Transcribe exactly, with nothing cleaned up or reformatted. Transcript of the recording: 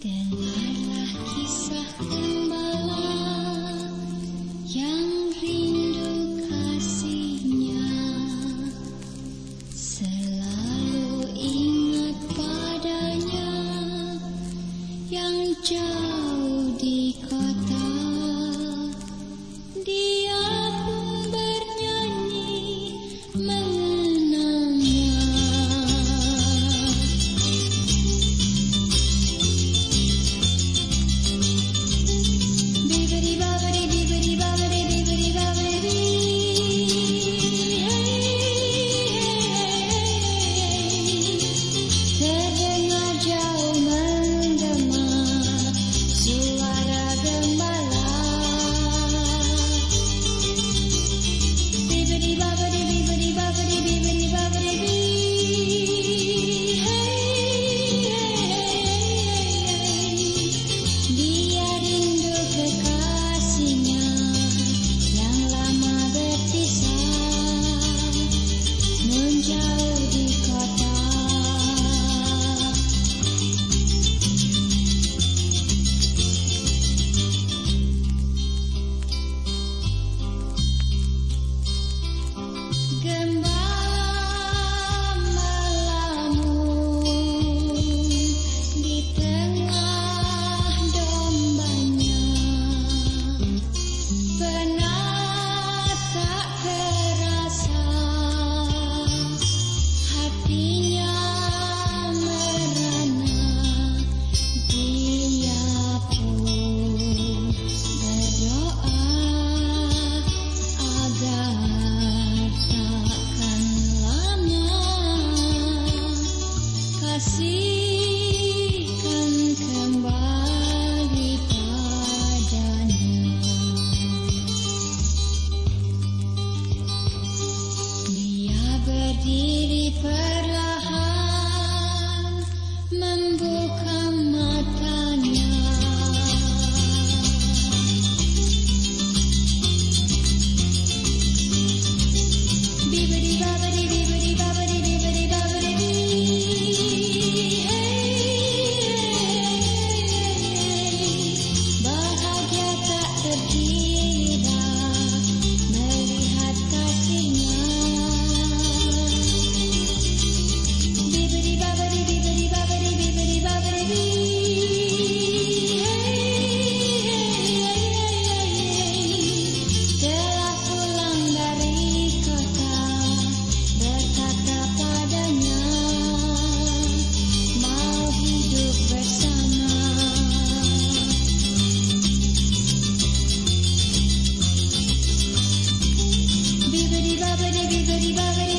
Dengarlah kisah gembala yang rindu kasihnya, selalu ingat padanya yang jauh di kota. Dia pun bernyanyi mengenangnya. Terdengar jauh menggema suara gembala. Biberi baberi biberi baberi biberi baberi bi. Dia rindu kekasihnya yang lama berpisah, menjauh di kota. Gembala melamun di tengah dombanya, penat tak terasa, hatinya merana. Dia pun berdoa agar takkan lama kasihkan kembali padanya. Dia berdiri perlahan membuka matanya. Biberi baberi biberi baberi biberi baberi bi. Bahagia tak terkira melihat kasihnya. Biberi baberi biberi baberi biberi baberi bi. Telah pulang dari kota, berkata padanya mau hidup bersama. Biberi baberi biberi baberi